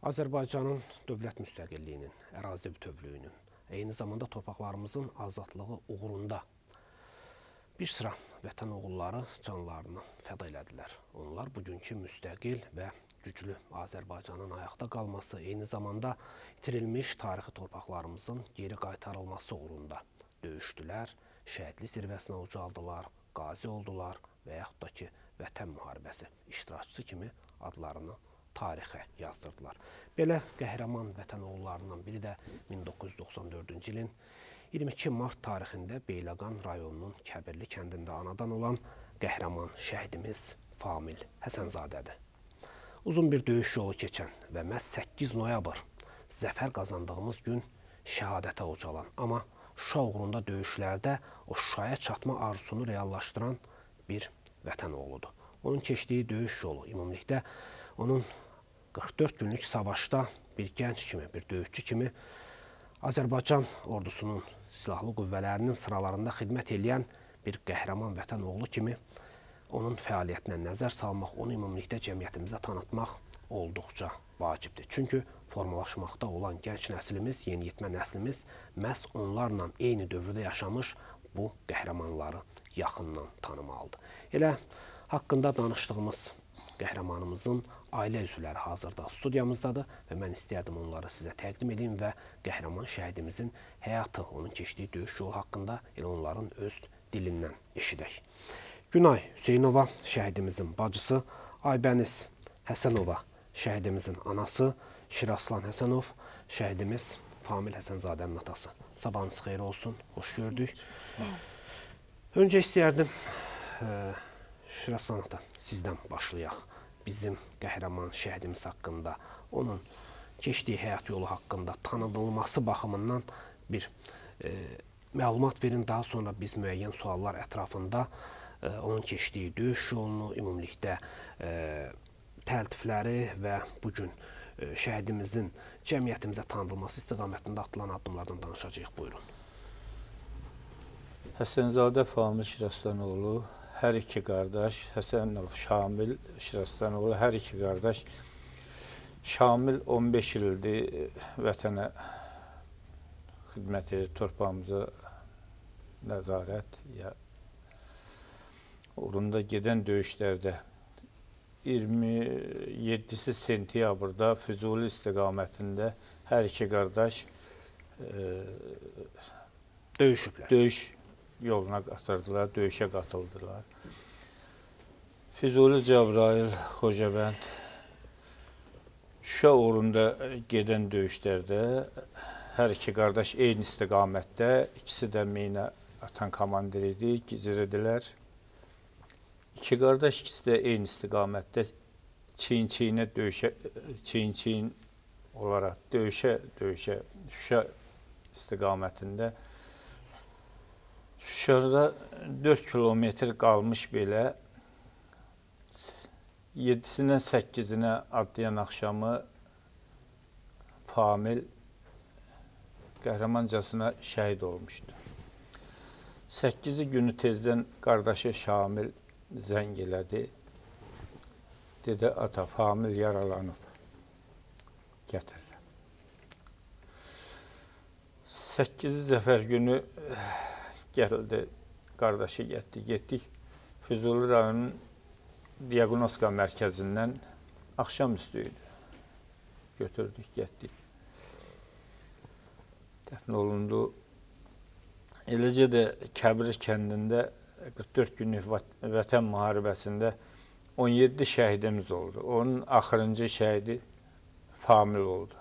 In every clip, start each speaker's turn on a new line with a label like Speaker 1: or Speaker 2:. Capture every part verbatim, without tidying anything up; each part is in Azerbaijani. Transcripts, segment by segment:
Speaker 1: Azərbaycanın dövlət müstəqilliyinin, ərazi bütövlüyünün, eyni zamanda torpaqlarımızın azadlığı uğrunda bir sıra vətən oğulları canlarını fəda elədilər. Onlar bugünkü müstəqil və güclü Azərbaycanın ayaqda qalması, eyni zamanda itirilmiş tarixi torpaqlarımızın geri qaytarılması uğrunda döyüşdülər, şəhidlik zirvəsinə ucaldılar, qazi oldular və yaxud da ki, vətən müharibəsi iştirakçısı kimi adlarını tarixə yazdırdılar. Belə qəhrəman vətən oğullarından biri də min doqquz yüz doxsan dördüncü ilin iyirmi iki mart tarixində Beyləqan rayonunun Kəbirli kəndində anadan olan qəhrəman şəhidimiz Famil Həsənzadədir. Uzun bir döyüş yolu keçən və məhz səkkiz noyabr zəfər qazandığımız gün şəhadətə ucalan, amma Şuşa uğrunda döyüşlərdə o Şuşaya çatma arzusunu reallaşdıran bir vətən oğludur. Onun keçdiyi döyüş yolu ümumilikdə onun qırx dörd günlük savaşda bir gənc kimi, bir döyüşçü kimi Azərbaycan ordusunun silahlı qüvvələrinin sıralarında xidmət edən bir qəhrəman vətən oğlu kimi onun fəaliyyətinə nəzər salmaq, onu ümumilikdə cəmiyyətimizə tanıtmaq olduqca vacibdir. Çünki formalaşmaqda olan gənc nəslimiz, yeniyetmə nəslimiz məhz onlarla eyni dövrdə yaşamış bu qəhrəmanları yaxından tanımalıdır. Elə haqqında danışdığımız qəhrəmanımızın ailə üzvləri hazırda studiyamızdadır və mən istəyərdim onları sizə təqdim edeyim və qəhrəman şəhidimizin həyatı, onun keçdiyi döyüş yolu haqqında elə onların öz dilindən eşidək. Günay Hüseynova şəhidimizin bacısı, Aybəniz Həsənova şəhidimizin anası, Şiraslan Həsənov şəhidimiz Famil Həsənzadənin atası. Sabahınız xeyir olsun, xoş gördük. Öncə istəyərdim Şiraslan ata, sizdən başlayaq. Bizim qəhrəman şəhidimiz haqqında, onun keçdiyi həyat yolu haqqında tanıdılması baxımından bir e, məlumat verin. Daha sonra biz müəyyən suallar ətrafında e, onun keçdiyi döyüş yolunu, ümumilikdə e, təltifləri və bugün e, şəhidimizin cəmiyyətimizə tanıdılması istiqamətində atılan addımlardan danışacağıq. Buyurun.
Speaker 2: Həsənzadə Famil Şiraslanoğlu, hər iki qardaş, Həsənov Şamil Şiraslanoğlu, hər iki qardaş. Şamil on beş ildir vətənə xidmət edir, torpağımıza nəzarət ya uğrunda gedən döyüşlərdə iyirmi yeddisi sentyabrda Füzuli istiqamətində hər iki qardaş e,
Speaker 1: döyüşüblər.
Speaker 2: Döyüş yoluna qatırdılar, döyüşə qatıldılar. Füzuli, Cəbrayıl, Xocavənd, Şuşa uğrunda gedən döyüşlərdə hər iki qardaş eyni istiqamətdə, ikisi də minə atan komandir idi, gizirirdilər. İki qardaş ikisi də eyni istiqamətdə çiyin-çiyinə döyüşə, çiyin-çiyin olaraq döyüşə, döyüşə, Şuşa istiqamətində. Şuşada dörd kilometr qalmış belə yedisindən səkkizinə adlayan axşamı Famil qəhrəmancasına şəhid olmuşdu. səkkizi günü tezdən qardaşı Şamil zəng elədi. Dedi, ata, Famil yaralanıb. Gətirirəm. səkkizi zəfər günü gəldi, qardaşı getdi, getdik. Füzuli rayonunun diaqnostika mərkəzindən axşamüstü idi. Götürdük, getdik. Dəfn olundu. Eləcə də Kəbir kəndində qırx dörd günlük vətən müharibəsində on yeddi şəhidimiz oldu. Onun axırıncı şəhidi Famil oldu.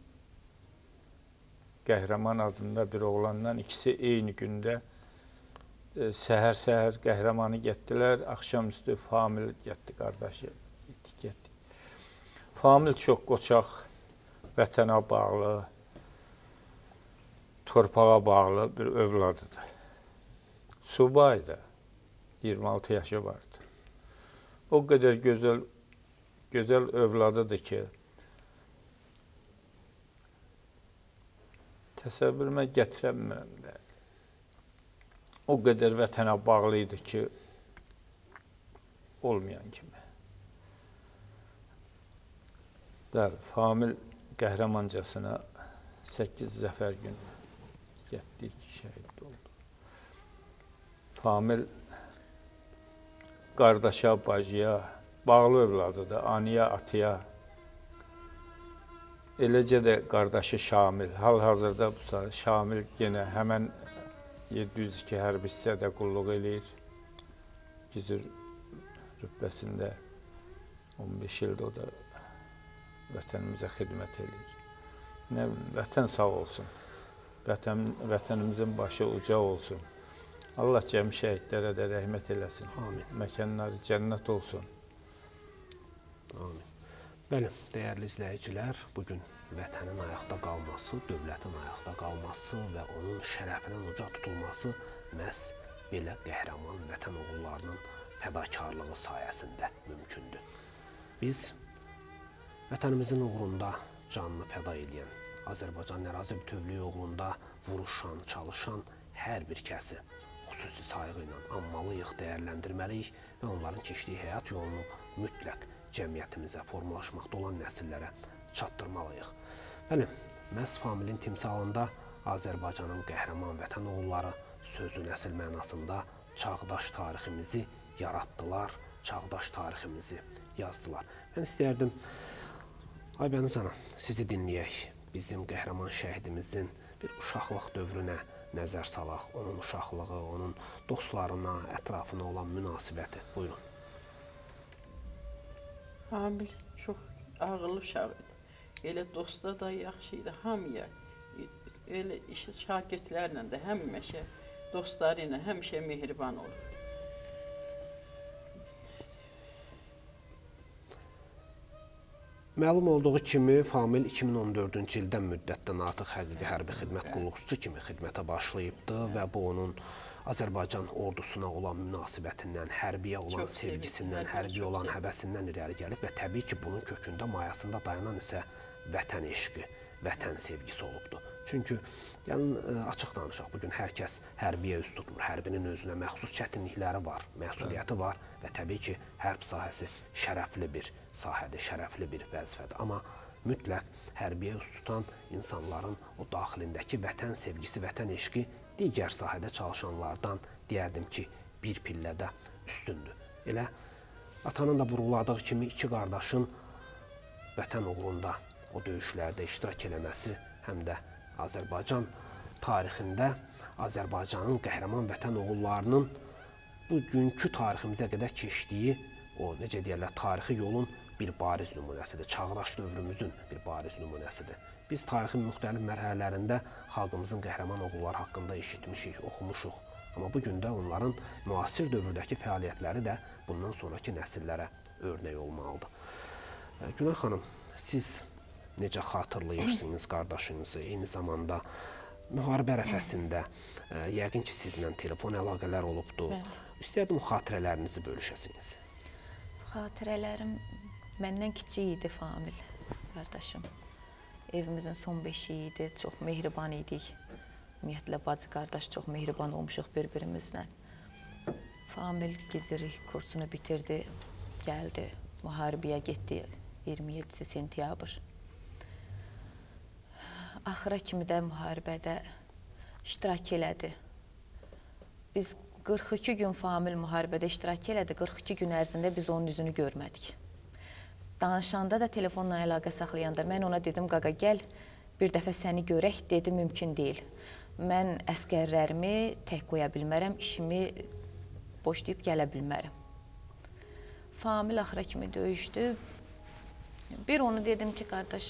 Speaker 2: Qəhrəman adında bir oğlandan ikisi eyni gündə səhər-səhər qəhrəmanı getdilər, axşamüstü Famil getdi, qardaşı getdik, getdik. Famil çox qoçaq, vətənə bağlı, torpağa bağlı bir övladıdır. Subaydı, iyirmi altı yaşı vardı. O qədər gözəl, gözəl övladıdır ki, təsəvvürümə gətirəmməm də. O qədər vətənə bağlıydı ki, olmayan kimi. Bəli, Famil qəhrəmancasına səkkiz zəfər günü getdik, şəhid oldu. Famil qardaşa, bacıya, bağlı övladıdır, anıya, atıya. Eləcə də qardaşı Şamil, hal-hazırda bu Şamil yenə həmən yeddi yüz iki hərbi hissədə qulluq eləyir. Gizir rütbəsində on beş ildir o da vətənimizə xidmət eləyir. Nə bilim, vətən sağ olsun, vətən, vətənimizin başı uca olsun. Allah cəmi şəhidlərə də rəhmət eləsin.
Speaker 1: Amin.
Speaker 2: Məkanları cənnət olsun.
Speaker 1: Amin. Bəli, dəyərli izləyicilər, bugün vətənin ayaqda qalması, dövlətin ayaqda qalması və onun şərəfinin uca tutulması məhz belə qəhrəman vətən oğullarının fədakarlığı sayəsində mümkündür. Biz vətənimizin uğrunda canını fəda edən, Azərbaycan ərazi bütövlüyü uğrunda vuruşan, çalışan hər bir kəsi xüsusi sayğı ilə anmalıyıq, dəyərləndirməliyik və onların keçdiyi həyat yolunu mütləq cəmiyyətimizə, formalaşmaqda olan nəsillərə çatdırmalıyıq. Bəli, məhz Familin timsalında Azərbaycanın qəhrəman vətən oğulları sözü nəsil mənasında çağdaş tariximizi yaratdılar, çağdaş tariximizi yazdılar. Mən istəyərdim, Aybəniz xanım, sizi dinləyək. Bizim qəhrəman şəhidimizin bir uşaqlıq dövrünə nəzər salaq, onun uşaqlığı, onun dostlarına, ətrafına olan münasibəti. Buyurun.
Speaker 3: Famil çox ağıllı uşaq idi. Elə dosta da yaxşı idi, hamıya. Elə işi şagirdlərlə də həmişə, dostları ilə həmişə mehriban olur.
Speaker 1: Məlum olduğu kimi, Famil iki min on dördüncü ildən müddətdən artıq həqiqi hərbi xidmət qulluqçusu kimi xidmətə başlayıbdı və bu onun Azərbaycan ordusuna olan münasibətindən, hərbiyə olan
Speaker 3: Çox
Speaker 1: sevgisindən,
Speaker 3: sevgisi,
Speaker 1: hərbiyə
Speaker 3: çox
Speaker 1: olan
Speaker 3: sevgisi.
Speaker 1: həvəsindən irəli gəlib və təbii ki, bunun kökündə, mayasında dayanan isə vətən eşqi, vətən sevgisi olubdu. Çünki yəni, açıq danışaq, bugün hər kəs hərbiyə üz tutmur, hərbinin özünə məxsus çətinlikləri var, məsuliyyəti var və təbii ki, hərb sahəsi şərəfli bir sahədir, şərəfli bir vəzifədir. Amma mütləq hərbiyə üz tutan insanların o daxilindəki vətən sevgisi, vətən eşqi digər sahədə çalışanlardan deyərdim ki, bir pillədə üstündür. Elə atanın da vurğuladığı kimi iki qardaşın vətən uğrunda o döyüşlərdə iştirak eləməsi həm də Azərbaycan tarixində Azərbaycanın qəhrəman vətən oğullarının bugünkü tariximizə qədər keçdiyi o, necə deyərlər, tarixi yolun bir bariz nümunəsidir, çağdaş dövrümüzün bir bariz nümunəsidir. Biz tarixin müxtəlif mərhələlərində xalqımızın qəhrəman oğulları haqqında eşitmişik, oxumuşuq. Amma bugün də onların müasir dövrdəki fəaliyyətləri də bundan sonraki nəsillərə örnək olmalıdır. Günay xanım, siz necə xatırlayırsınız qardaşınızı, eyni zamanda müharibə ərəfəsində yəqin ki, sizlə telefon əlaqələr olubdur. İstəyərdim, xatirələrinizi bölüşəsiniz.
Speaker 4: Xatirələrim məndən kiçik idi Famil, qardaşım. Evimizin son beşiyi idi, çox mehriban idik. Ümumiyyətlə, bacı qardaş çox mehriban olmuşuq bir-birimizlə. Famil gizirik kursunu bitirdi, gəldi, müharibəyə getdi iyirmi yeddisi sentyabr. Axıra kimi də müharibədə iştirak elədi. Biz qırx iki gün Famil müharibədə iştirak elədi, qırx iki gün ərzində biz onun üzünü görmədik. Danışanda da telefonla əlaqə saxlayanda mən ona dedim, qaqa gəl, bir dəfə səni görək, dedi, mümkün deyil. Mən əskərlərimi tək qoya bilmərəm, işimi boşlayıb gələ bilmərəm. Famil axıra kimi döyüşdü. Bir onu dedim ki, qardaş,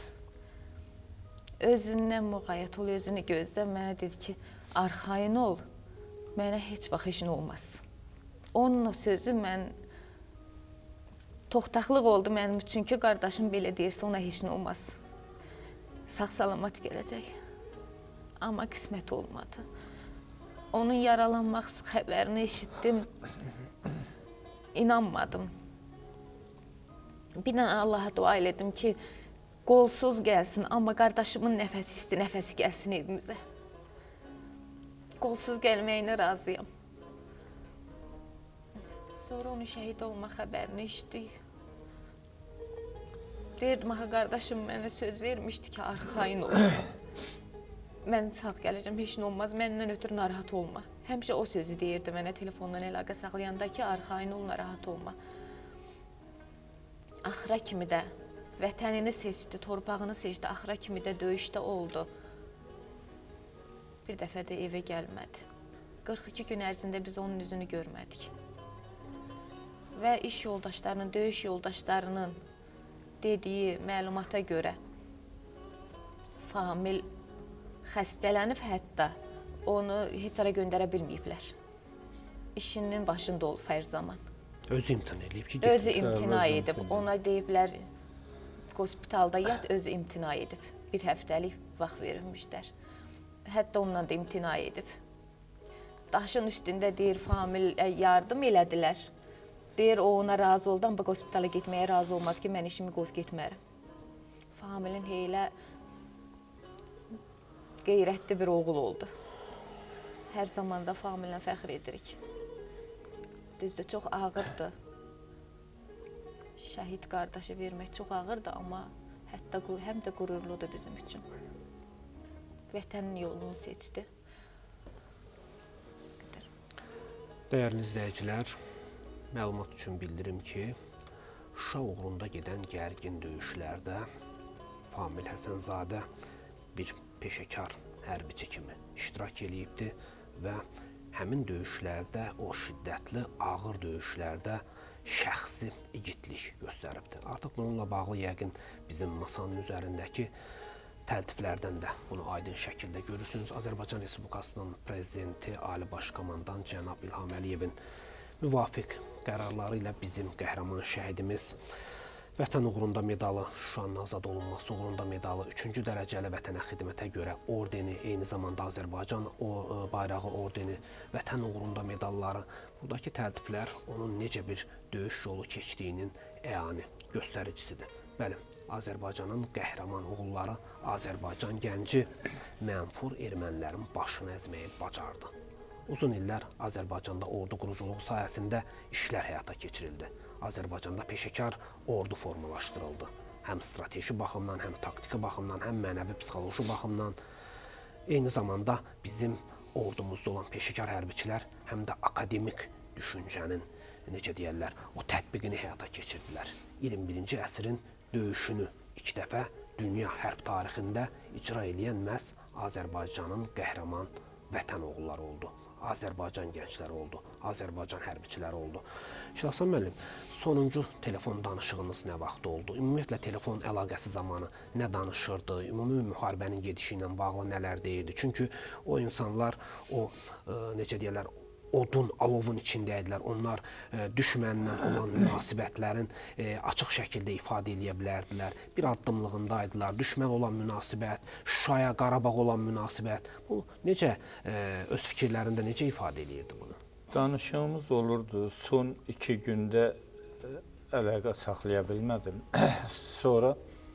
Speaker 4: özündən müğayət ol, özünü gözlə. Mənə dedi ki, arxayın ol, mənə heç vaxt işin olmaz. Onun o sözü mən toxtaqlıq oldu mənim üçün ki, qardaşım belə deyirsə, ona heç nə olmaz. Sağ-salamat gələcək. Amma qismət olmadı. Onun yaralanmaq xəbərini eşitdim, inanmadım. Bir dənə Allaha dua elədim ki, qolsuz gəlsin, amma qardaşımın nəfəsi isti, nəfəsi gəlsin evimizə. Qolsuz gəlməyinə razıyam. Sonra onun şəhid olma xəbərini eşitdik. Deyirdim, aha qardaşım mənə söz vermişdi ki, arxayın ol. Mən sağ gələcəm, heç nə olmaz, məndən ötürü narahat olma. Həmişə o sözü deyirdi mənə telefondan əlaqə saxlayanda ki, arxayın ol, narahat olma. Axıra kimi də vətənini seçdi, torpağını seçdi, axıra kimi də döyüşdə oldu. Bir dəfə də evə gəlmədi. qırx iki gün ərzində biz onun üzünü görmədik. Və iş yoldaşlarının, döyüş yoldaşlarının dediyi məlumata görə Famil xəstələnib, hətta onu heç ara göndərə bilməyiblər. İşinin başında olub hər zaman.
Speaker 1: Özü imtina edib ki,
Speaker 4: Özü
Speaker 1: getmir.
Speaker 4: imtina
Speaker 2: Özü
Speaker 4: edib.
Speaker 2: imtina
Speaker 4: Ona deyiblər, hospitalda yat, özü imtina edib. Bir həftəlik vaxt verilmişlər. Hətta ondan da imtina edib. Daşın üstündə deyir, Famil yardım elədilər. Deyir, o ona razı oldu, amma hospitala getməyə razı olmadı ki, mən işimi qoyub getmərəm. Familin heylə qeyrətli bir oğul oldu. Hər zaman da Famillə fəxr edirik. Düzdür, çox ağırdır. Şəhid qardaşı vermək çox ağırdır, amma hətta həm də qürurludur bizim üçün. Vətənin yolunu seçdi.
Speaker 1: Dəyərli izləyicilər, məlumat üçün bildirim ki, Şuşa uğrunda gedən gərgin döyüşlərdə Famil Həsənzadə bir peşəkar hərbiçi kimi iştirak eləyibdi və həmin döyüşlərdə, o şiddətli, ağır döyüşlərdə şəxsi igidlik göstəribdi. Artıq bununla bağlı yəqin bizim masanın üzərindəki təltiflərdən də bunu aydın şəkildə görürsünüz. Azərbaycan Respublikasının prezidenti, Ali Baş Komandan cənab İlham Əliyevin müvafiq qərarları ilə bizim qəhrəman şəhidimiz Vətən uğrunda medalı, Şuşanın azad olunması uğrunda medalı, üçüncü dərəcəli vətənə xidmətə görə ordeni, eyni zamanda Azərbaycan bayrağı ordeni, Vətən uğrunda medalları, buradakı təltiflər onun necə bir döyüş yolu keçdiyinin əyani göstəricisidir. Bəli, Azərbaycanın qəhrəman oğulları, Azərbaycan gənci mənfur ermənilərin başını əzməyi bacardı. Uzun illər Azərbaycanda ordu quruculuğu sayəsində işlər həyata keçirildi. Azərbaycanda peşəkar ordu formalaşdırıldı. Həm strateji baxımdan, həm taktiki baxımdan, həm mənəvi, psixoloji baxımdan. Eyni zamanda bizim ordumuzda olan peşəkar hərbiçilər həm də akademik düşüncənin, necə deyərlər, o tətbiqini həyata keçirdilər. iyirmi birinci əsrin döyüşünü ilk dəfə dünya hərb tarixində icra edən məhz Azərbaycanın qəhrəman vətən oğulları oldu. Azərbaycan gəncləri oldu, Azərbaycan hərbiçiləri oldu. Şahsan müəllim, sonuncu telefon danışığınız nə vaxt oldu? Ümumiyyətlə, telefon əlaqəsi zamanı nə danışırdı? Ümumi müharibənin gedişi ilə bağlı nələr deyirdi? Çünki o insanlar, o necə deyərlər, odun, alovun içindəydilər. Onlar e, düşmənlə olan münasibətlərin e, açıq şəkildə ifadə edə bilərdilər. Bir addımlığındaydılar. Düşmən olan münasibət, Şuşaya, Qarabağ olan münasibət. Bu necə, e, öz fikirlərində necə ifadə edirdi bunu?
Speaker 2: Danışığımız olurdu. Son iki gündə əlaqə saxlaya bilmədim. Sonra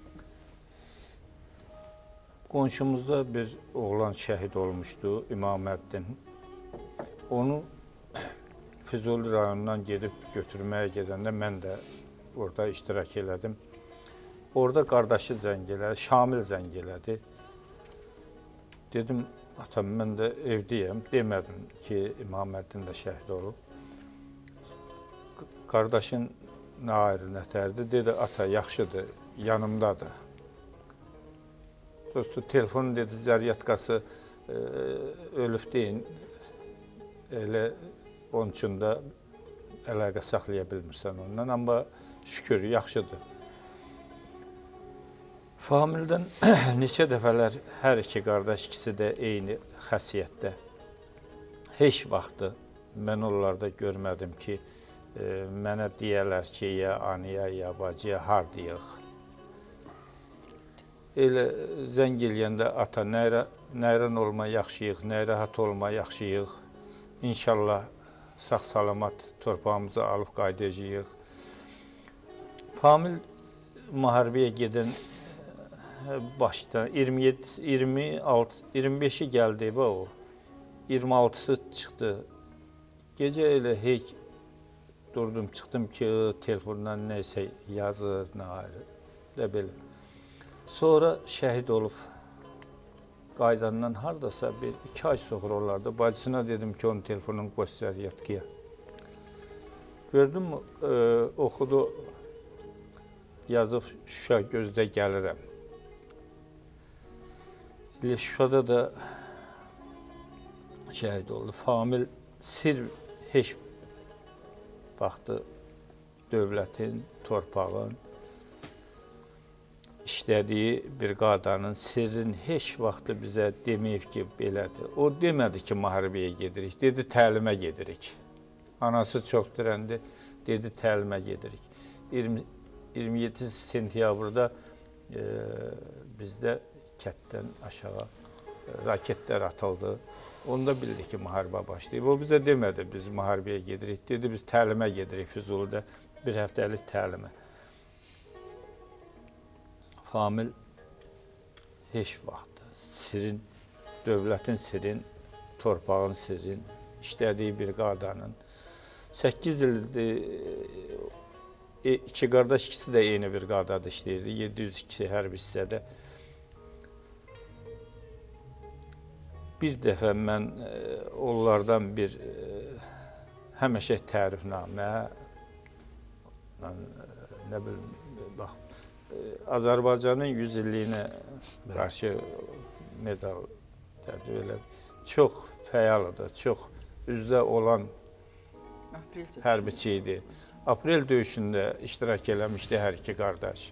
Speaker 2: qonşumuzda bir oğlan şəhid olmuşdu, İmaməddin. Onu Füzuli rayonundan gedib götürməyə gedəndə mən də orada iştirak elədim. Orada qardaşı zəng elədi, Şamil zəng elədi. Dedim, atam, mən də evdəyəm. Demədim ki, İmaməddin də şəhid olub. Qardaşın nə ayrı nətərdir? Dedi, ata, yaxşıdır, yanımdadır. Dostu, telefonu dedi, zərriyyatqası e, ölüb deyin. Elə onun üçün də əlaqə saxlaya bilmirsən ondan, amma şükür, yaxşıdır. Famildən neçə dəfələr hər iki qardaş ikisi də eyni xəsiyyətdə. Heç vaxtı mən onlarda görmədim ki, e, mənə deyərlər ki, ya anıya, ya bacıya, hardayıq. Elə zəng eləyəndə ata, nəyran olma yaxşıyıq, nəyrahat olma yaxşıyıq. İnşallah sağ-salamat torpağımızı alıb qaydacağıq. Famil müharibəyə gedən başda iyirmi yeddi, iyirmi altı, iyirmi beşi gəldi evə o. iyirmi altısı çıxdı. Gecə elə hey durdum, çıxdım ki, telefondan neysə yazır, nə ayrı. də belə. Sonra şəhid olub qaydandan hardasa bir iki ay sonra olardı. Bacısına dedim ki, onun telefonunu göstər yatkıya. Gördüm mü, e, oxudu, yazıb Şuşa gözdə gəlirəm. Elə Şuşada da şəhid oldu. Famil sir heç vaxtı dövlətin, torpağın, işlədiyi bir qadanın sirrin heç vaxtı bizə deməyib ki, belədir. O demədi ki, müharibəyə gedirik, dedi təlimə gedirik. Anası çox dirəndi, dedi təlimə gedirik. iyirmi yeddi sentyabrda e, bizdə kətdən aşağı e, raketlər atıldı. Onda bildik ki, müharibə başlayıb. O bizə demədi, biz müharibəyə gedirik, dedi biz təlimə gedirik Füzulidə, bir həftəlik təlimə. Famil heç vaxt sirin, dövlətin sirin, torpağın sirin, işlədiyi bir qadanın səkkiz ildir, e, iki qardaş ikisi də eyni bir qadada işləyirdi, yeddi yüz iki hərbi hissədə. Bir dəfə mən e, onlardan bir e, həmişə tərifnamə, mən, e, nə bilim, bax, Azərbaycanın yüz illiyinə qarşı medal təqdim elədi. Çox fəalıdır, çox üzdə olan hərbiçi idi. Aprel döyüşündə iştirak eləmişdi hər iki qardaş.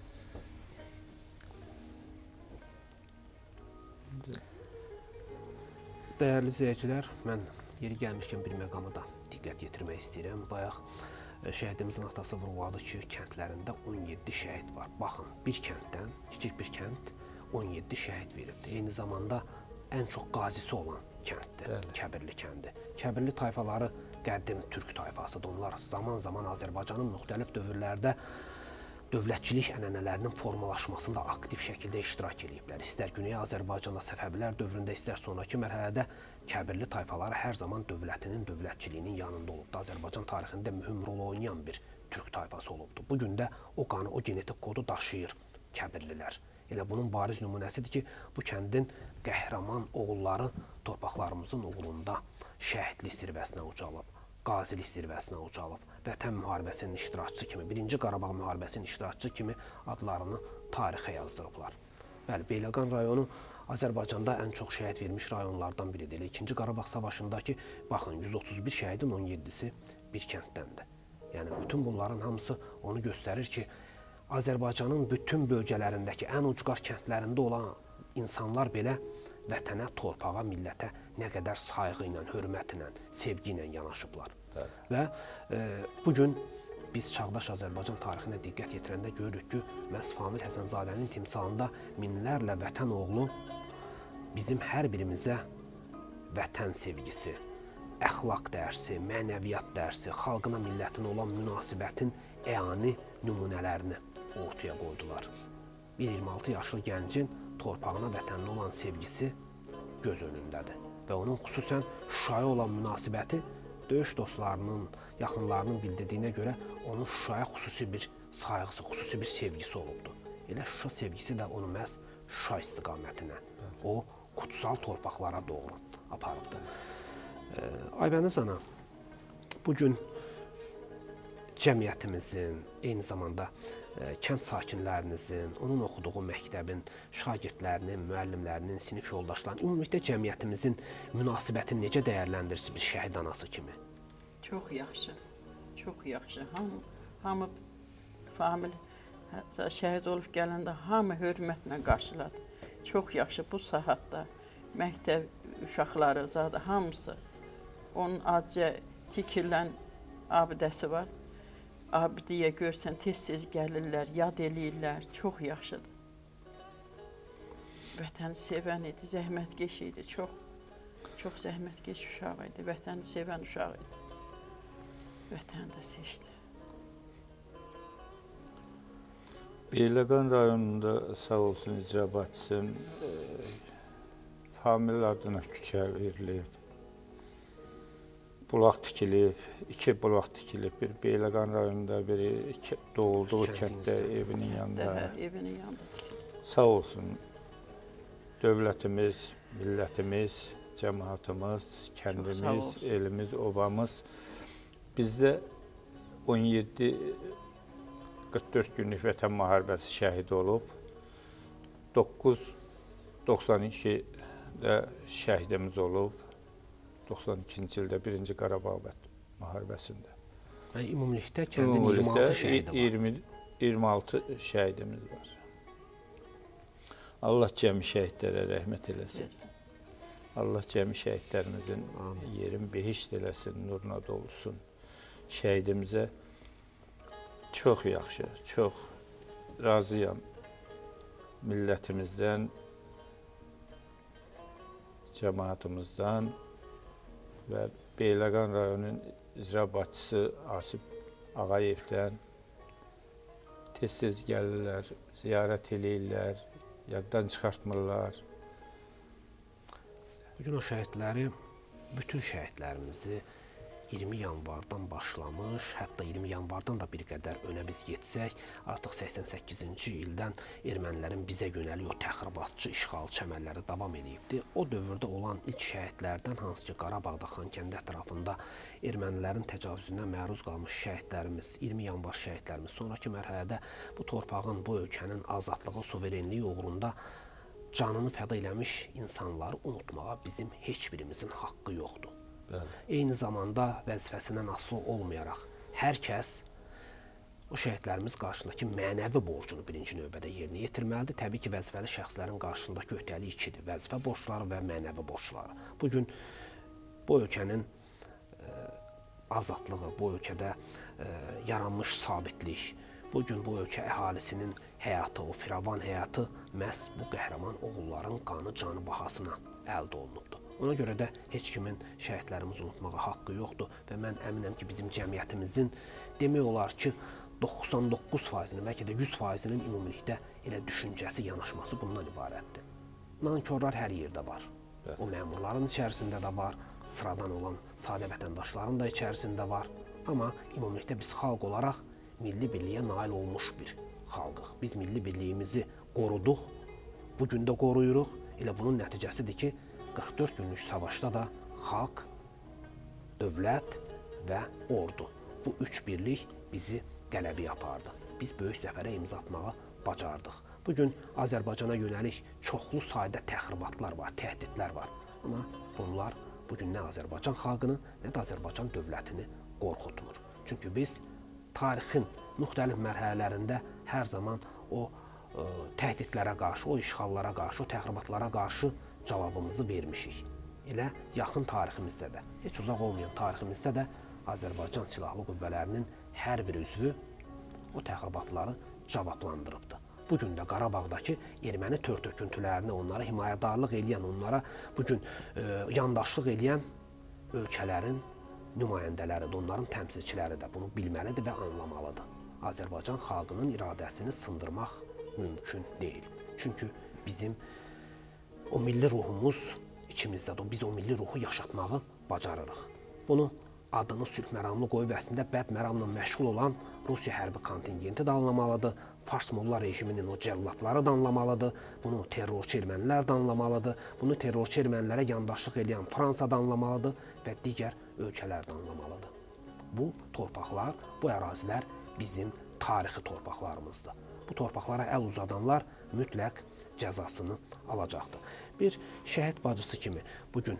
Speaker 1: Dəyərli izləyicilər, mən yeri gəlmişkən bir məqama da diqqət yetirmək istəyirəm. Bayaq şəhidimizin atası vurğuladı ki, kəndlərində on yeddi şəhid var. Baxın, bir kənddən, kiçik bir kənd on yeddi şəhid verildi. Eyni zamanda ən çox qazisi olan kənddir, Bəli. Kəbirli kəndi. Kəbirli tayfaları qədim türk tayfasıdır. Onlar zaman-zaman Azərbaycanın müxtəlif dövrlərdə dövlətçilik ənənələrinin formalaşmasında aktiv şəkildə iştirak ediblər. İstər Güney Azərbaycanda Səfəvilər dövründə, istər sonraki mərhələdə Kəbirli tayfaları hər zaman dövlətinin, dövlətçiliyinin yanında olubdu. Azərbaycan tarixində mühüm rol oynayan bir türk tayfası olubdu. Bugün də o qanı, o genetik kodu daşıyır Kəbirlilər. Elə bunun bariz nümunəsidir ki, bu kəndin qəhrəman oğulları torpaqlarımızın uğrunda şəhidlik zirvəsinə ucalıb, qazilik zirvəsinə ucalıb, Vətən müharibəsinin iştirakçısı kimi, birinci Qarabağ müharibəsinin iştirakçısı kimi adlarını tarixə yazdırıblar. Bəli, Beyləqan rayonu Azərbaycanda ən çox şəhid vermiş rayonlardan biridir. İkinci Qarabağ savaşındakı, baxın, yüz otuz bir şəhidin on yeddisi bir kənddəndir. Yəni, bütün bunların hamısı onu göstərir ki, Azərbaycanın bütün bölgələrindəki ən ucqar kəndlərində olan insanlar belə vətənə, torpağa, millətə nə qədər sayğı ilə, hörmət ilə, sevgi ilə yanaşıblar. Bəli. Və e, bugün biz çağdaş Azərbaycan tarixinə diqqət yetirəndə görürük ki, məhz Famil Həsənzadənin timsalında minlərlə vətən oğlu bizim hər birimizə vətən sevgisi, əxlaq dərsi, mənəviyyat dərsi, xalqına, millətinə olan münasibətin əyani nümunələrini ortaya qoydular. Bir iyirmi altı yaşlı gəncin torpağına, vətəninə olan sevgisi göz önündədir. Və onun xüsusən Şuşaya olan münasibəti döyüş dostlarının, yaxınlarının bildirdiyinə görə onun Şuşaya xüsusi bir sayğısı, xüsusi bir sevgisi olubdur. Elə Şuşa sevgisi də onu məhz Şuşa istiqamətinə, o kutsal torpaqlara doğru aparıbdır. Aybəniz ana, bugün cəmiyyətimizin, eyni zamanda kənd sakinlərinizin, onun oxuduğu məktəbin şagirdlərinin, müəllimlərinin, sinif yoldaşlarının, ümumilikdə cəmiyyətimizin münasibətini necə dəyərləndirirsiniz bir şəhid anası kimi?
Speaker 3: Çox yaxşı, çox yaxşı. Hamı, hamı Famil şəhid olub gələndə hamı hörmətlə qarşıladı. Çox yaxşı bu saatda məktəb uşaqları, zadı hamısı onun acıya tikilən abidəsi var. Abidiyə görsən, tez-tez gəlirlər, yad eləyirlər, çox yaxşıdır. Vətəni sevən idi, zəhmətkeş idi, çox, çox zəhmətkeş uşaq idi, vətəni sevən uşaq idi. Vətəni də seçdi.
Speaker 2: Beyləqan rayonunda sağ olsun icra başçısının e, Famil adına küçə verilib. bulaq tikilib, iki bulaq tikilib, bir Beyləqan rayonunda, biri iki doğulduğu kənddə, evinin yanında.
Speaker 3: Hə, evinin yanında tikilib.
Speaker 2: Sağ olsun dövlətimiz, millətimiz, cəmaatımız, kəndimiz, elimiz, obamız. Bizdə on yeddi qırx dörd günlük Vətən müharibəsi şəhid olub. doqquz doxsan ikidə şəhidimiz olub. doxsan ikinci ildə birinci Qarabağ müharibəsində.
Speaker 1: Yəni, ümumilikdə kəndin iyirmi altı şəhidi var.
Speaker 2: iyirmi altı şəhidimiz var. Allah cəmi şəhidlərə rəhmət eləsin. Allah cəmi şəhidlərimizin yerin behişt eləsin, nuruna dolsun. Şəhidimizə çox yaxşı, çox razıyam millətimizdən, cəmaatımızdan və Beyləqan rayonunun icra başçısı Asif Ağayevdən tez-tez gəlirlər, ziyarət eləyirlər, yaddan çıxartmırlar.
Speaker 1: Bugün o şəhidləri, bütün şəhidlərimizi iyirmi yanvardan başlamış, hətta iyirmi yanvardan da bir qədər önə biz getsək, artıq səksən səkkizinci ildən ermənilərin bizə yönəlik o təxribatçı, işğalçı əməlləri davam edibdir. O dövrdə olan ilk şəhidlərdən, hansı ki, Qarabağda, Xankəndi ətrafında ermənilərin təcavüzündən məruz qalmış şəhidlərimiz, iyirmi yanvar şəhidlərimiz, sonraki mərhələdə bu torpağın, bu ölkənin azadlığı, suverenliyi uğrunda canını fəda eləmiş insanları unutmağa bizim heç birimizin haqqı yoxdur. Bəli. Eyni zamanda vəzifəsindən asılı olmayaraq hər kəs o şəhidlərimiz qarşısındakı mənəvi borcunu birinci növbədə yerinə yetirməlidir. Təbii ki, vəzifəli şəxslərin qarşısındakı öhdəliyi ikidir. Vəzifə borcları və mənəvi borcları. Bugün bu ölkənin e, azadlığı, bu ölkədə e, yaranmış sabitlik, bugün bu ölkə əhalisinin həyatı, o firavan həyatı məhz bu qəhrəman oğulların qanı, canı bahasına əldə olunubdur. Ona görə də heç kimin şəhidlərimizi unutmağa haqqı yoxdur və mən əminəm ki, bizim cəmiyyətimizin demək olar ki, doxsan doqquz faizinin, bəlkə də yüz faizinin ümumilikdə elə düşüncəsi, yanaşması bundan ibarətdir. Nankorlar hər yerdə var. O məmurların içərisində də var, sıradan olan sadə vətəndaşların da içərisində var. Amma ümumilikdə biz xalq olaraq milli birliyə nail olmuş bir xalqıq. Biz milli birliyimizi qoruduq, bugün də qoruyuruq. Elə bunun nəticəsidir ki, qırx dörd günlük savaşda da xalq, dövlət və ordu. Bu üç birlik bizi qələbəyə apardı. Biz böyük zəfərə imza atmağı bacardıq. Bugün Azərbaycana yönəlik çoxlu sayda təxribatlar var, təhdidlər var. Amma bunlar bugün nə Azərbaycan xalqını, nə də Azərbaycan dövlətini qorxutmur. Çünki biz tarixin müxtəlif mərhələlərində hər zaman o ə, təhdidlərə qarşı, o işğallara qarşı, o təxribatlara qarşı cavabımızı vermişik. Elə yaxın tariximizdə də, heç uzaq olmayan tariximizdə də Azərbaycan Silahlı Qüvvələrinin hər bir üzvü o təxribatları cavablandırıbdır. Bugün də Qarabağdakı erməni tör-töküntülərini, onlara himayədarlıq eləyən, onlara bugün e, yandaşlıq eləyən ölkələrin nümayəndələridir, onların təmsilçiləri də bunu bilməlidir və anlamalıdır. Azərbaycan xalqının iradəsini sındırmaq mümkün deyil. Çünki bizim o milli ruhumuz içimizdədir, biz o milli ruhu yaşatmağı bacarırıq. Bunu adını sülh məramlı qoyub əslində bəd məramla məşğul olan Rusiya hərbi kontingenti də anlamalıdır, Fars Molla rejiminin o cəllatları da anlamalıdır, bunu terrorçu ermənilər də anlamalıdır, bunu terrorçu ermənilərə yandaşlıq edən Fransa da anlamalıdır və digər ölkələr də anlamalıdır. Bu torpaqlar, bu ərazilər bizim tarixi torpaqlarımızdır. Bu torpaqlara əl uzadanlar mütləq cəzasını alacaqdır. Bir şəhid bacısı kimi bugün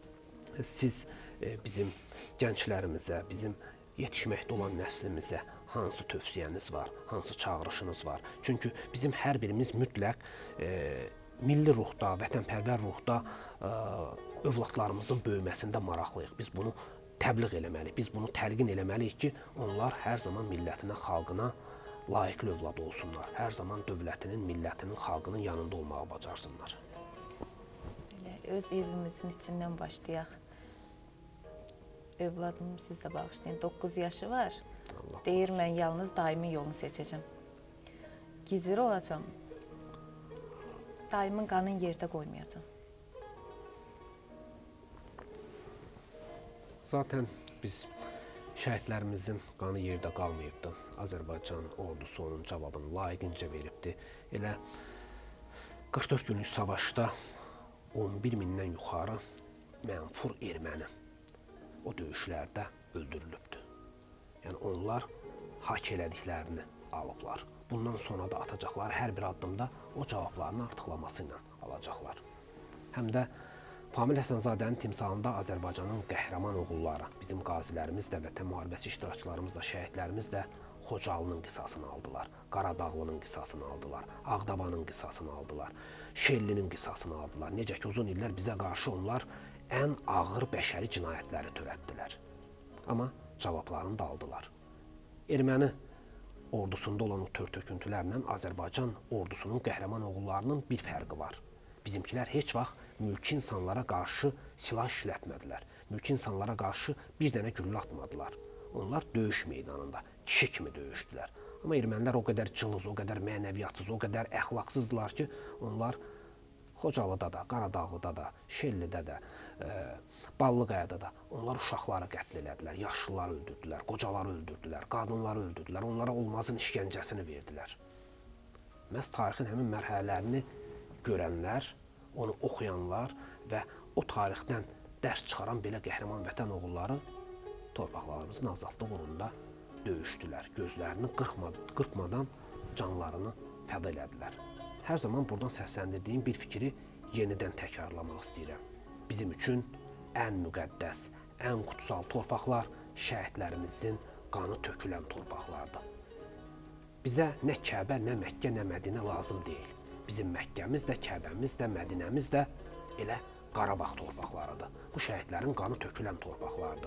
Speaker 1: siz bizim gənclərimizə, bizim yetişməkdə olan nəslimizə hansı tövsiyəniz var, hansı çağırışınız var? Çünki bizim hər birimiz mütləq e, milli ruhda, vətənpərvər ruhda e, övladlarımızın böyüməsində maraqlıyıq. Biz bunu təbliğ eləməliyik, biz bunu təlqin eləməliyik ki, onlar hər zaman millətinə, xalqına layiqli övlad olsunlar. Hər zaman dövlətinin, millətinin, xalqının yanında olmağı bacarsınlar.
Speaker 4: Öz evimizin içindən başlayaq. Övladım sizə bağışlayın, doqquz yaşı var. Allah deyir, mən yalnız daimin yolunu seçəcəm. Gizir olacam. Daimin qanın yerdə qoymayacam.
Speaker 1: Zaten biz şəhidlərimizin qanı yerdə qalmayıbdı. Azərbaycan ordusu onun cavabını layiqincə veribdi. Elə qırx dörd günlük savaşda on bir mindən yuxarı mənfur erməni o döyüşlərdə öldürülübdü. Yəni onlar hak elədiklərini alıblar. Bundan sonra da atacaqları hər bir addımda o cavablarını artıqlaması ilə alacaqlar. Həm də Famil Həsənzadənin timsalında Azərbaycanın qəhrəman oğulları, bizim qazilərimiz də, Vətən müharibəsi iştirakçılarımız da, şəhidlərimiz də Xocalının qisasını aldılar, Qaradağlının qisasını aldılar, Ağdabanın qisasını aldılar, Şellinin qisasını aldılar. Necə ki, uzun illər bizə qarşı onlar ən ağır bəşəri cinayətləri törətdilər. Amma cavablarını da aldılar. Erməni ordusunda olan o tör-töküntülərlə Azərbaycan ordusunun qəhrəman oğullarının bir fərqi var. Bizimkilər heç vaxt mülki insanlara qarşı silah işlətmədilər. Mülki insanlara qarşı bir dənə güllə atmadılar. Onlar döyüş meydanında kişi kimi döyüşdülər. Amma ermənilər o qədər cılız, o qədər mənəviyyatsız, o qədər əxlaqsızdılar ki, onlar Xocalıda da, Qaradağlıda da, Şellidə də, e, Ballıqayada da onlar uşaqları qətl elədilər, yaşlıları öldürdülər, qocaları öldürdülər, qadınları öldürdülər, onlara olmazın işgəncəsini verdilər. Məhz tarixin həmin mərhələlərini görənlər, onu oxuyanlar və o tarixdən dərs çıxaran belə qəhrəman vətən oğulları torpaqlarımızın azadlıq uğrunda döyüşdülər. Gözlərini qırpmadan canlarını fəda elədilər. Hər zaman buradan səsləndirdiyim bir fikri yenidən təkrarlamaq istəyirəm. Bizim üçün ən müqəddəs, ən kutsal torpaqlar şəhidlərimizin qanı tökülən torpaqlardır. Bizə nə Kəbə, nə Məkkə, nə Mədinə lazım deyil. Bizim Məkkəmiz də, Kəbəmiz də, Mədinəmiz də elə Qarabağ torpaqlarıdır. Bu şəhidlərin qanı tökülən torpaqlardır.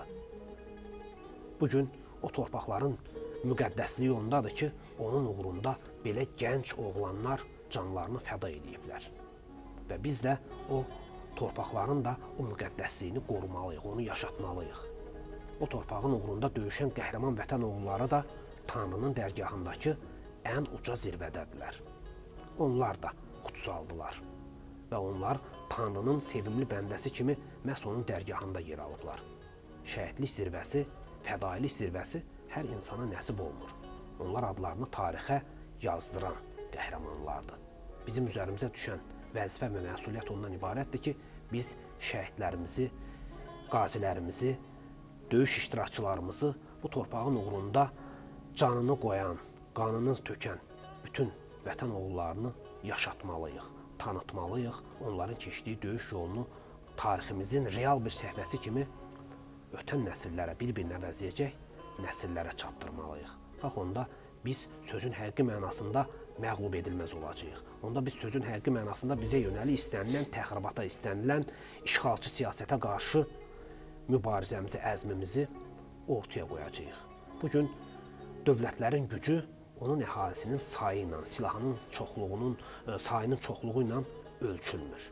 Speaker 1: Bugün o torpaqların müqəddəsliyi ondadır ki, onun uğrunda belə gənc oğlanlar canlarını fəda ediblər. Və biz də o torpaqların da o müqəddəsliyini qorumalıyıq, onu yaşatmalıyıq. O torpağın uğrunda döyüşən qəhrəman vətən oğulları da Tanrının dərgahındakı ən uca zirvədədirlər. Onlar da kutsaldılar və onlar Tanrının sevimli bəndəsi kimi məhz onun dərgahında yer alıblar. Şəhidlik zirvəsi, fədailik zirvəsi hər insana nəsib olmur. Onlar adlarını tarixə yazdıran qəhrəmanlardır. Bizim üzərimizə düşən vəzifə və məsuliyyət ondan ibarətdir ki, biz şəhidlərimizi, qazilərimizi, döyüş iştirakçılarımızı bu torpağın uğrunda canını qoyan, qanını tökən bütün vətən oğullarını yaşatmalıyıq, tanıtmalıyıq, onların keçdiyi döyüş yolunu tariximizin real bir səhvəsi kimi ötən nəsillərə bir-birinə əvəzləyəcək nəsillərə çatdırmalıyıq. Bax, onda biz sözün həqiqi mənasında məğlub edilməz olacağıq. Onda biz sözün həqiqi mənasında bizə yönəli istənilən təxribata, istənilən işğalçı siyasətə qarşı mübarizəmizi, əzmimizi ortaya qoyacağıq. Bugün dövlətlərin gücü onun əhalisinin sayı ilə, silahının çoxluğunun, sayının çoxluğu ilə ölçülmür.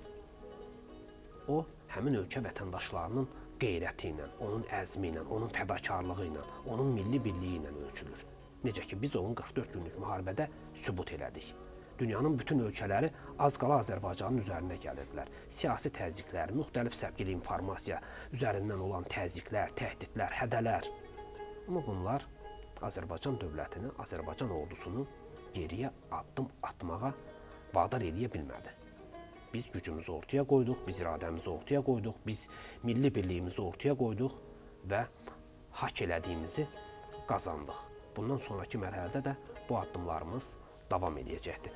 Speaker 1: O, həmin ölkə vətəndaşlarının qeyrəti ilə, onun əzmi ilə, onun fədakarlığı ilə, onun milli birliyi ilə ölçülür. Necə ki, biz onun qırx dörd günlük müharibədə sübut elədik. Dünyanın bütün ölkələri az qala Azərbaycanın üzərinə gəlirdilər. Siyasi təzyiqlər, müxtəlif səpkili informasiya üzərindən olan təzyiqlər, təhdidlər, hədələr. Amma bunlar Azərbaycan dövlətini, Azərbaycan ordusunu geriyə addım atmağa vadar eləyə bilmədi. Biz gücümüzü ortaya qoyduq, biz iradəmizi ortaya qoyduq, biz milli birliyimizi ortaya qoyduq və hak elədiyimizi qazandıq. Bundan sonraki mərhələdə də bu addımlarımız davam edəcəkdir.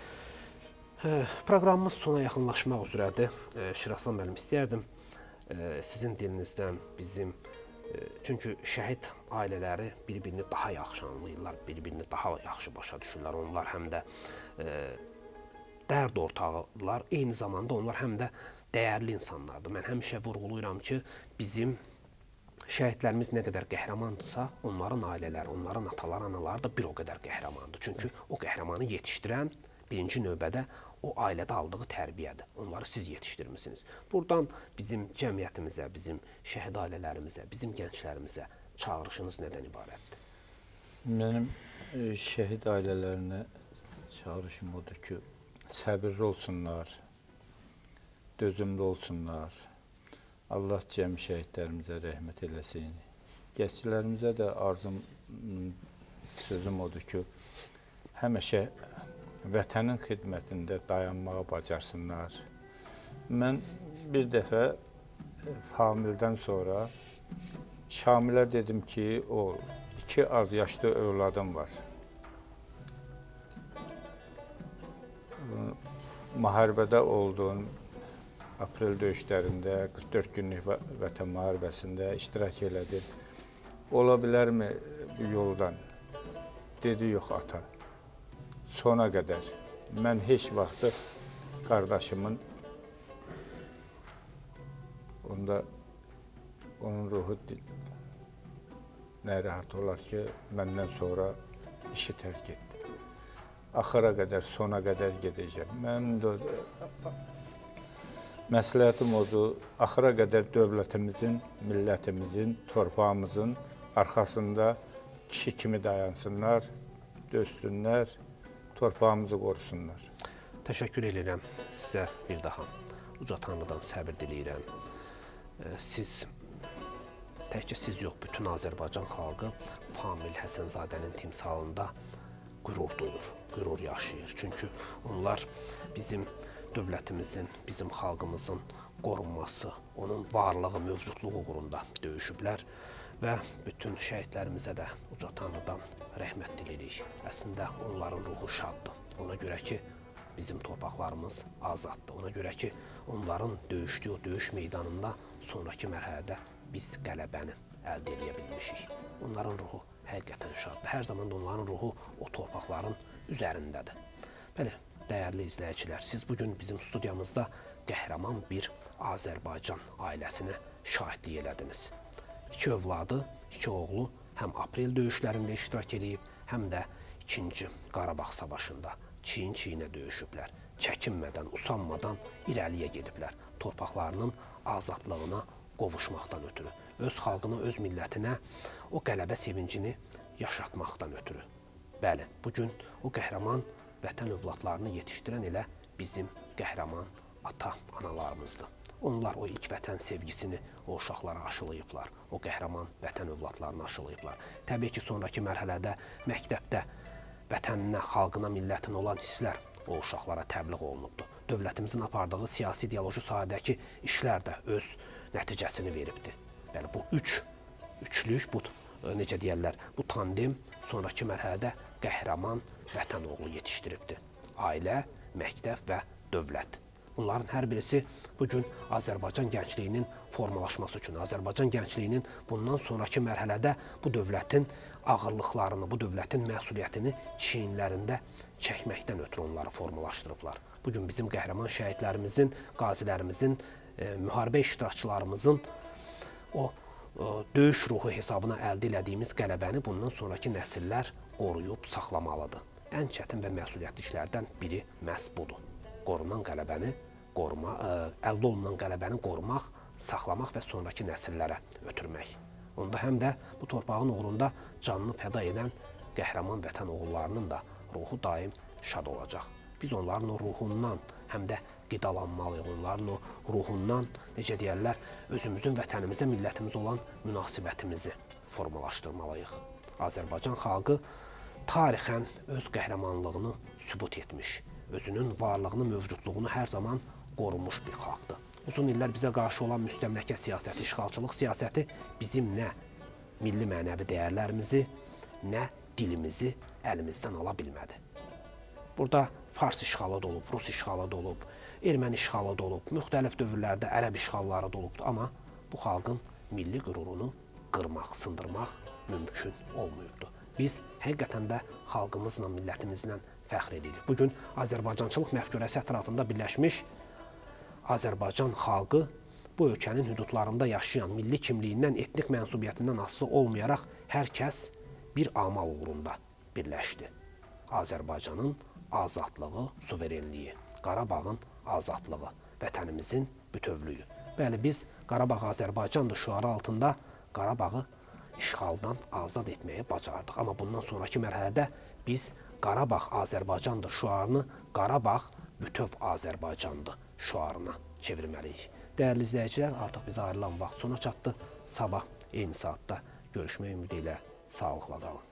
Speaker 1: Proqramımız sona yaxınlaşmaq üzrədir. Şiraslan müəllim, istəyərdim sizin dilinizdən bizim, çünki şəhid ailələri bir-birini daha yaxşı anlayırlar, bir-birini daha yaxşı başa düşürlər. Onlar həm də dərd ortağıdırlar, eyni zamanda onlar həm də dəyərli insanlardır. Mən həmişə vurğulayıram ki, bizim şəhidlərimiz nə qədər qəhrəmandırsa, onların ailələri, onların ataları, anaları da bir o qədər qəhrəmandır. Çünki o qəhrəmanı yetişdirən birinci növbədə o ailədə aldığı tərbiyədir. Onları siz yetişdirmisiniz. Buradan bizim cəmiyyətimizə, bizim şəhid ailələrimizə, bizim gənclərimizə çağırışınız nədən ibarətdir?
Speaker 2: Mənim şəhid ailələrinə çağırışım odur ki, səbirli olsunlar, dözümlü olsunlar. Allah cəmi şəhidlərimizə rəhmət eləsin. gənclərimizə də arzum, sözüm odur ki, həmişə vətənin xidmətində dayanmağı bacarsınlar. Mən bir dəfə famildən sonra Şamilə dedim ki, o iki az yaşlı övladım var. Müharibədə olduğun aprel döyüşlərində, qırx dörd günlük vətən müharibəsində iştirak elədi. Ola bilərmi bu yoldan? Dedi, yox ata. Sona qədər. Mən heç vaxtı qardaşımın onda onun ruhu nə rahat olar ki, məndən sonra işi tərk etdi. Axıra qədər, sona qədər gedəcəm. Mənim də məsləhətim odur, axıra qədər dövlətimizin, millətimizin, torpağımızın arxasında kişi kimi dayansınlar, döysünlər, torpağımızı qorusunlar.
Speaker 1: Təşəkkür edirəm sizə bir daha. Uca Tanrıdan səbir diləyirəm. Siz, təkcə siz yox, bütün Azərbaycan xalqı Famil Həsənzadənin timsalında qürur duyur, qürur yaşayır. Çünki onlar bizim dövlətimizin, bizim xalqımızın qorunması, onun varlığı, mövcudluğu uğrunda döyüşüblər və bütün şəhidlərimizə də Uca Tanrıdan rəhmət dilirik. Əslində onların ruhu şaddır. Ona görə ki, bizim torpaqlarımız azaddır. Ona görə ki, onların döyüşdüyü döyüş meydanında sonraki mərhələdə biz qələbəni əldə edə bilmişik. Onların ruhu həqiqətən şaddır. Hər zaman da onların ruhu o torpaqların üzərindədir. Bəli, dəyərli izləyicilər, siz bugün bizim studiyamızda qəhrəman bir Azərbaycan ailəsinə şahidlik elədiniz. İki övladı, iki oğlu həm aprel döyüşlərində iştirak edib, həm də ikinci Qarabağ savaşında çiyin-çiyinə döyüşüblər. Çəkinmədən, usanmadan irəliyə gediblər. Torpaqlarının azadlığına qovuşmaqdan ötürü, öz xalqına, öz millətinə o qələbə sevincini yaşatmaqdan ötürü. Bəli, bugün o qəhrəman vətən övladlarını yetişdirən elə bizim qəhrəman ata-analarımızdır. Onlar o ilk vətən sevgisini o uşaqlara aşılayıblar, o qəhrəman vətən övladlarını aşılayıblar. Təbii ki, sonraki mərhələdə məktəbdə vətəninə, xalqına, millətinə olan hisslər o uşaqlara təbliğ olunubdur. Dövlətimizin apardığı siyasi ideoloji sahədəki işlər də öz nəticəsini veribdir. Bəli, bu üç, üçlük, bu necə deyərlər, bu tandem sonraki mərhələdə qəhrəman vətən oğlu yetişdiribdir. Ailə, məktəb və dövlət. Bunların hər birisi bugün Azərbaycan gəncliyinin formalaşması üçün, Azərbaycan gəncliyinin bundan sonraki mərhələdə bu dövlətin ağırlıqlarını, bu dövlətin məsuliyyətini çiyinlərində çəkməkdən ötürü onları formalaşdırıblar. Bugün bizim qəhrəman şəhidlərimizin, qazilərimizin, e, müharibə iştirakçılarımızın o e, döyüş ruhu hesabına əldə elədiyimiz qələbəni bundan sonraki nəsillər qoruyub saxlamalıdır. Ən çətin və məsuliyyətli işlərdən biri məhz budur. Qorunan qələbəni, qoruma, ə, əldə olunan qələbəni qorumaq, saxlamaq və sonraki nəsillərə ötürmək. Onda həm də bu torpağın uğrunda canını fəda edən qəhrəman vətən oğullarının da ruhu daim şad olacaq. Biz onların o ruhundan həm də qidalanmalıyıq, onların o ruhundan, necə deyərlər, özümüzün vətənimizə, millətimiz olan münasibətimizi formalaşdırmalıyıq. Azərbaycan xalqı tarixən öz qəhrəmanlığını sübut etmiş, özünün varlığını, mövcudluğunu hər zaman qorumuş bir xalqdır. Uzun illər bizə qarşı olan müstəmləkə siyasəti, işğalçılıq siyasəti bizim nə milli mənəvi dəyərlərimizi, nə dilimizi əlimizdən ala bilmədi. Burada Fars işğalı da olub, Rus işğalı da olub, Erməni işğalı da olub, müxtəlif dövrlərdə ərəb işğalları da olubdur. Amma bu xalqın milli qürurunu qırmaq, sındırmaq mümkün olmayıbdır. Biz həqiqətən də xalqımızla, millətimizlə fəxr edirik. Bugün Azərbaycançılıq məfkurəsi ətrafında birləşmiş Azərbaycan xalqı bu ölkənin hüdudlarında yaşayan, milli kimliyindən, etnik mənsubiyyətindən asılı olmayaraq hər kəs bir amal uğrunda birləşdi. Azərbaycanın azadlığı, suverenliyi, Qarabağın azadlığı, vətənimizin bütövlüyü. Bəli, biz Qarabağ Azərbaycandır şüarı altında Qarabağı işğaldan azad etməyi bacardıq. Amma bundan sonraki mərhələdə biz Qarabağ Azərbaycandır şüarını Qarabağ bütöv Azərbaycandır şüarına çevirməliyik. Dəyərli izləyicilər, artıq bizə ayrılan vaxt sona çatdı. Sabah eyni saatda görüşmək ümidi ilə sağlıqla qalın.